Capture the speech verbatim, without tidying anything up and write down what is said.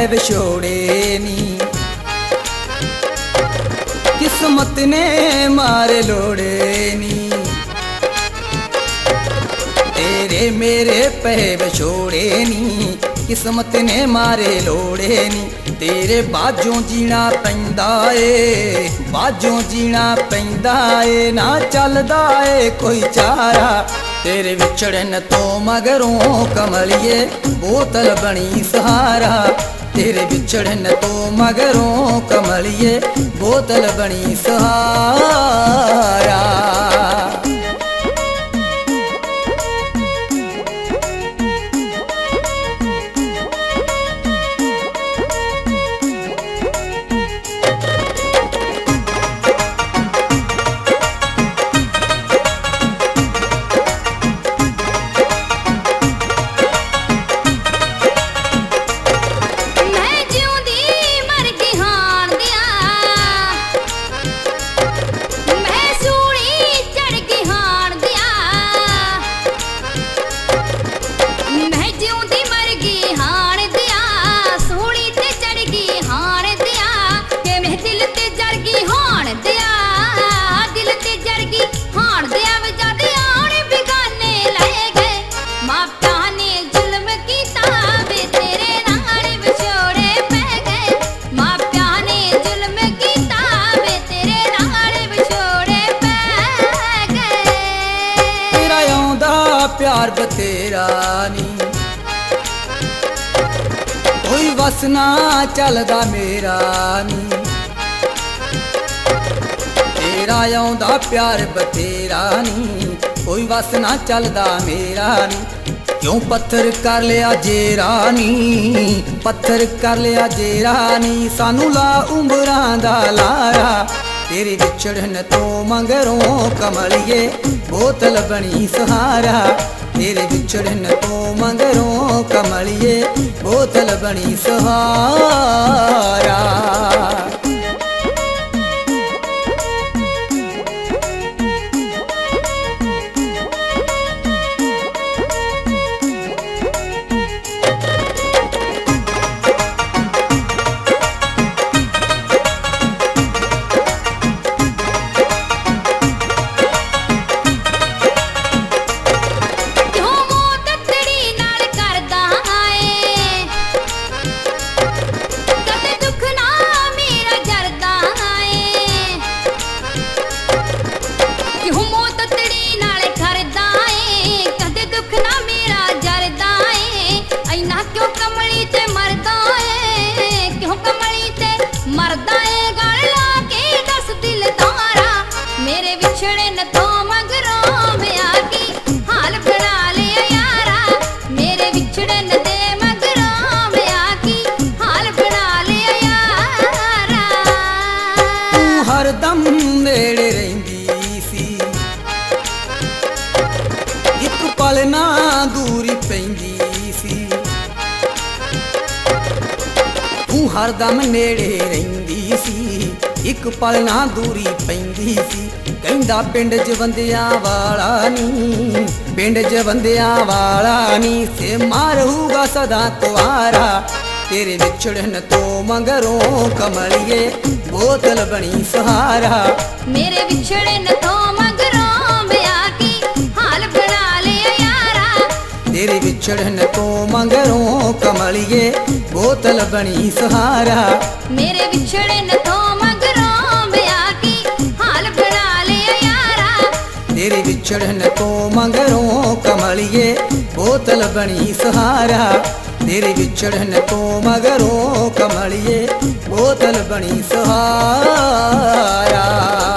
विछोड़े नी, किस्मत ने मारे लोड़े नी। तेरे मेरे पे विछोड़े नी, किस्मत ने मारे लोड़े नी। तेरे बाजों जीना पैंदा ए, बाजों जीना पैंदा ए, ना चलदा ए कोई चारा। तेरे विछड़न तो मगरों कमलिए बोतल बनी सहारा। तेरे विछड़न तो मगरों कमलिए बोतल बनी सहारा। प्यार बतेरा नी, कोई वसना चलदा मेरा नी। तेरा आउंदा प्यार बतेरा नी, कोई वसना चलदा मेरा नी। क्यों पत्थर कर लिया जेरा नी, पत्थर कर लिया जेरा नी, सानू ला उम्रां दा लारा। तेरे विछड़न तो मगरों कमलिए बोतल बनी सहारा। तेरे विछड़न तो मगरों कमलिए बोतल बनी सहारा। हरदम नेड़े रहिंदी सी, एक पल ना दूरी पैंदी सी। तू हरदम नेड़े रहिंदी सी, एक पल ना दूरी पैंदी सी। कहंदा पिंड च बंदियां वाला नी, पिंड च बंदियां वाला नी, से मारूगा सदा कुआरा। तेरे विछड़न तो मगरों कमलिए बोतल बनी सहारा। मेरे विछड़न तो मगरों ब्याह की हाल बना लिया यारा। तेरे विछड़न तो मगरों कमलिए बोतल बनी सहारा। मेरे विछड़न तो मगरों ब्याह की हाल बना लिया यारा। तेरे विछड़न तो मगरों कमलिए बोतल बनी सहारा। तेरे विछड़न तो मगरों कमलिए बोतल बनी सहारा।